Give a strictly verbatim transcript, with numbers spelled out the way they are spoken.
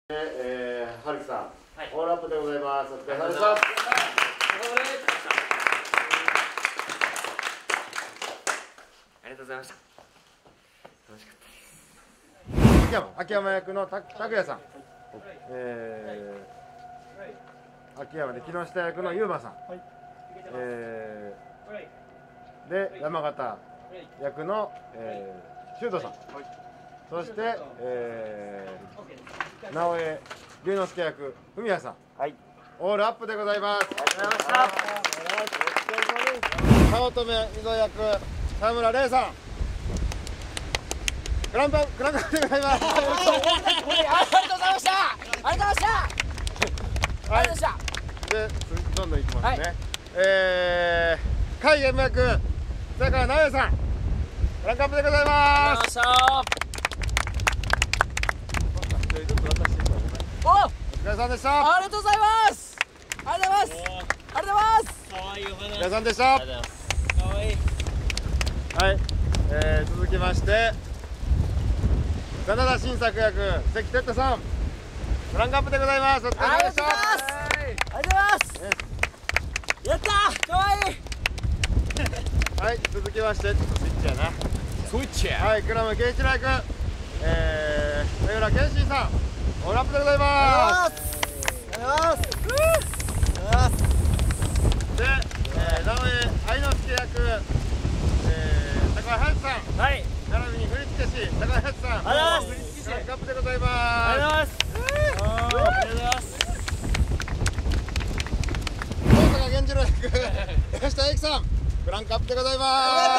えー、春樹さん、 はい、 オールアップでございます。お疲れ様でした。ありがとうございました。楽しかったです。 秋山、秋山役のた拓也さん、えー、秋山で木下役のゆうまさん、えー、で山形役の、えー、修斗さん、そして、えー、直江龍之介役文也さん、はい、オールアップでございます。 ありがとうございました。 早乙女井戸役田村玲さん、グランパグランパでございます。 ありがとうございました。ありがとうございました。ありがとうございました。 で、どんどんいきますね。 はい、 えー、海ゲーム役坂井直江さん、グランカップでございます。 お、 お疲れ様でした。 ありがとうございます。ありがとうございます。ありがとうございます。 可愛いお花。 お疲れ様でした。 ありがとうございます。可愛い。 はい、えー、続きまして真田新作役関哲太さん、グランカップでございます。お疲れ様でした。 ありがとうございます。ありがとうございます。やったー、可愛い。 はい、続きましてちょっとスイッチやな。 スイッチや。 はい、倉間健一郎役、えー、三浦健信さん、オールアップでございます。 ありがとうございます。ありがとうございます。 で、えー、直江愛之助役、えー、高橋さん、 はい。 並びに振付師高橋さん、 ありがとうございます。 グランカップでございます。 ありがとうございます。ありがとうございます。 大阪源次郎役吉田英樹さん、グランカップでございます。